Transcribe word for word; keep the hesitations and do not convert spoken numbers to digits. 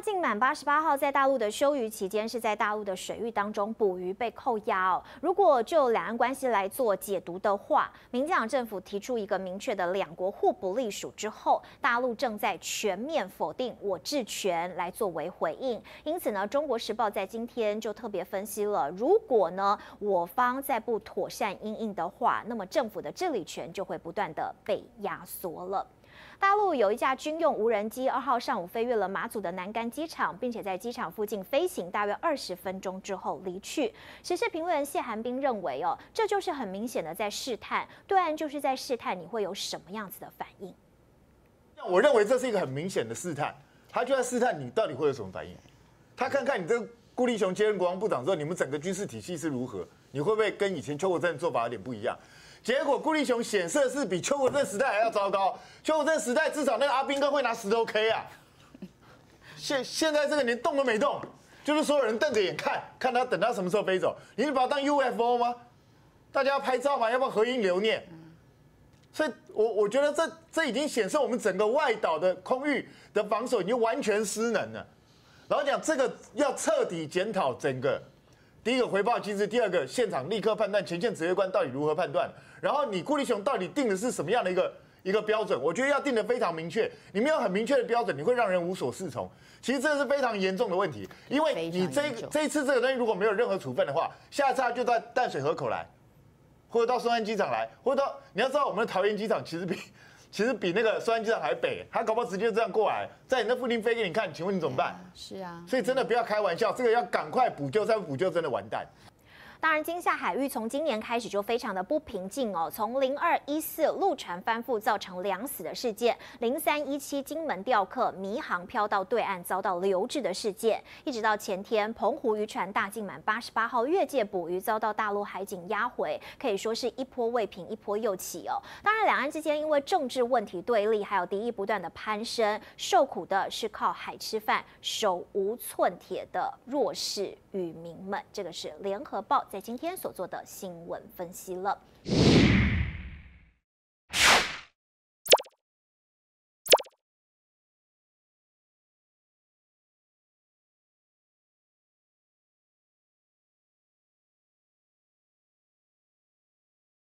靖满八十八号在大陆的休渔期间，是在大陆的水域当中捕鱼被扣押哦。如果就两岸关系来做解读的话，民进党政府提出一个明确的两国互不隶属之后，大陆正在全面否定我治权来作为回应。因此呢，《中国时报》在今天就特别分析了，如果呢我方再不妥善因应的话，那么政府的治理权就会不断的被压缩了。大陆有一架军用无人机，二号上午飞越了马祖的南竿机场，并且在机场附近飞行大约二十分钟之后离去。时事评论人谢寒冰认为，哦，这就是很明显的在试探，对岸就是在试探你会有什么样子的反应。 我认为这是一个很明显的试探，他就在试探你到底会有什么反应。他看看你这个顾立雄接任国防部长之后，你们整个军事体系是如何，你会不会跟以前邱国正的做法有点不一样？结果顾立雄显示是比邱国正时代还要糟糕。邱国正时代至少那个阿兵哥会拿石头 K 啊，现现在这个连动都没动，就是所有人瞪着眼看，看他等他什么时候飞走。你是把他当 U F O 吗？大家要拍照吗？要不要合影留念？所以我我觉得这这已经显示我们整个外岛的空域的防守已经完全失能了。然后讲这个要彻底检讨整个。第一个回报机制，第二个现场立刻判断前线指挥官到底如何判断，然后你顾立雄到底定的是什么样的一个一个标准？我觉得要定得非常明确。你没有很明确的标准，你会让人无所适从。其实这是非常严重的问题，因为你这这一次这个东西如果没有任何处分的话，下一次他就到淡水河口来，或者到松山机场来，或者到你要知道我们的桃园机场其实比其实比那个松山机场还北，他搞不好直接这样过来，在你那附近飞给你看，请问你怎么办？ 是啊， 所以真的不要开玩笑，这个要赶快补救，再不补救真的完蛋。 当然，金厦海域从今年开始就非常的不平静哦。从零二一四陆船翻覆造成两死的事件，零三一七金门吊客迷航漂到对岸遭到留置的事件，一直到前天澎湖渔船大靖满八十八号越界捕鱼遭到大陆海警押回，可以说是一波未平一波又起哦。当然，两岸之间因为政治问题对立，还有敌意不断的攀升，受苦的是靠海吃饭、手无寸铁的弱势渔民们。这个是联合报在今天所做的新闻分析了。